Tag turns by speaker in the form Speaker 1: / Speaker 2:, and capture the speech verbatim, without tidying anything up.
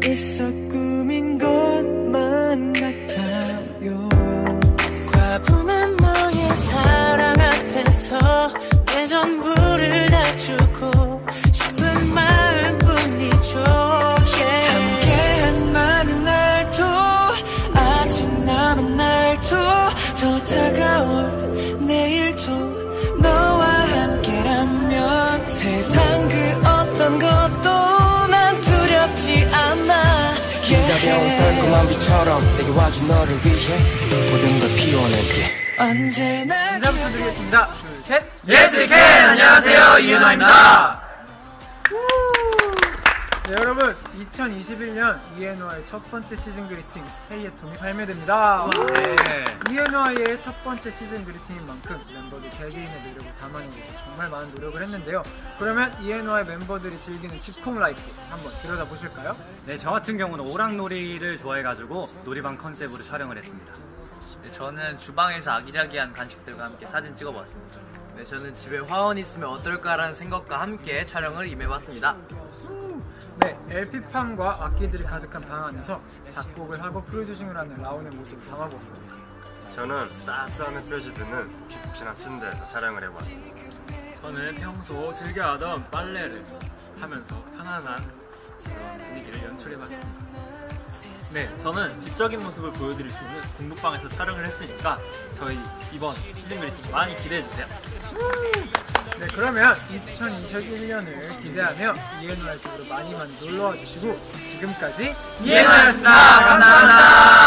Speaker 1: 있어 꿈인 것만 같아요. 과분한 너의 사랑 앞에서 내 전부를 다 주고 싶은 마음뿐이죠. yeah. 함께한 많은 날도 아직 남은 날도 더 다가올 내일도 너와 함께라면 세상 그 어떤 것도 난 두렵지 않아.
Speaker 2: 기다려온 달콤한 비처럼 내게 와준 너를 위해 모든 걸 피워낼게.
Speaker 1: 언제나
Speaker 3: 인사 부탁드리겠습니다. 둘, 셋.
Speaker 4: 예스 위 캔! 안녕하세요, 이은호입니다.
Speaker 3: 네, 여러분, 이천이십일 년 이엔오아이의 첫 번째 시즌 그리팅 스테이 앳 홈이 발매됩니다.
Speaker 4: 네.
Speaker 3: 이엔오아이의 첫 번째 시즌 그리팅인 만큼 멤버들 개개인의 노력을 담아내기 위해서 정말 많은 노력을 했는데요. 그러면 이엔오아이 멤버들이 즐기는 집콕 라이프 한번 들여다보실까요?
Speaker 4: 네, 저 같은 경우는 오락놀이를 좋아해가지고 놀이방 컨셉으로 촬영을 했습니다.
Speaker 5: 네, 저는 주방에서 아기자기한 간식들과 함께 사진 찍어봤습니다. 네, 저는 집에 화원 있으면 어떨까라는 생각과 함께 촬영을 임해봤습니다.
Speaker 3: 네, 엘피팜과 악기들이 가득한 방 안에서 작곡을 하고 프로듀싱을 하는 라온의 모습을 담아보았습니다.
Speaker 6: 저는 따스한 햇볕이 드는 푹신한 침대에서 촬영을 해보았습니다.
Speaker 7: 저는 평소 즐겨하던 빨래를 하면서 편안한 그런 분위기를 연출해봤습니다. 네, 저는 지적인 모습을 보여드릴 수 있는 공부방에서 촬영을 했으니까 저희 이번 시즌 그리팅 많이 기대해주세요.
Speaker 3: 네, 그러면 이천이십일 년을 기대하며 이엔오아이 집으로 많이 많이 놀러와 주시고 지금까지
Speaker 4: 이엔오아이였습니다. 감사합니다.